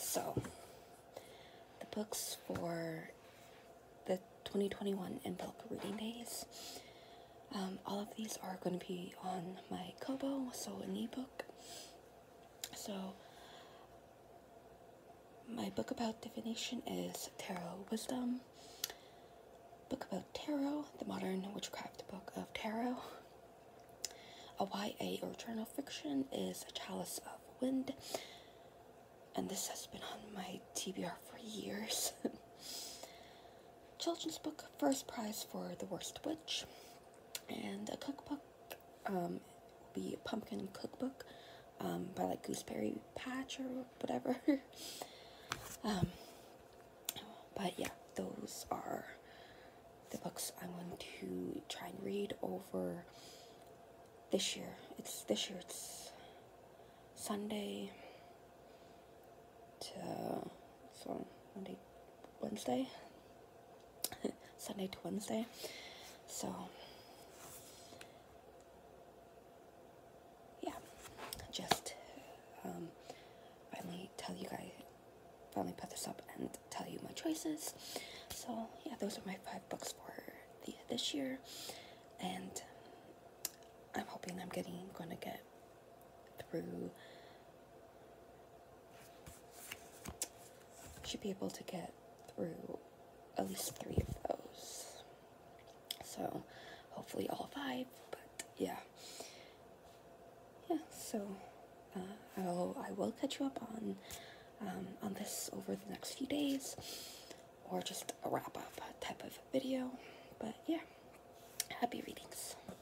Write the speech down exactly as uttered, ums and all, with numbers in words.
so the books for the twenty twenty-one In Bulk Reading Days, um, all of these are going to be on my Kobo, so an ebook. So my book about divination is Tarot Wisdom. Book about tarot, the modern witchcraft book of tarot. A Y A or journal fiction is A Chalice of Wind, and this has been on my T B R for years. Children's book, first prize for The Worst Witch, and a cookbook um, will be a pumpkin cookbook um, by like Gooseberry Patch or whatever. um, but yeah, those are the books I'm going to try and read over this year. It's this year. It's Sunday to so Monday, Wednesday, Sunday to Wednesday. So yeah, just um, finally tell you guys, finally put this up and tell you my choices. So yeah, those are my five books for the this year, and I'm hoping I'm getting going to get through. Should be able to get through at least three of those. So hopefully all five. But yeah, yeah. So uh, I'll I will catch you up on um, on this over the next few days, or just a wrap up type of video. But yeah, happy readings.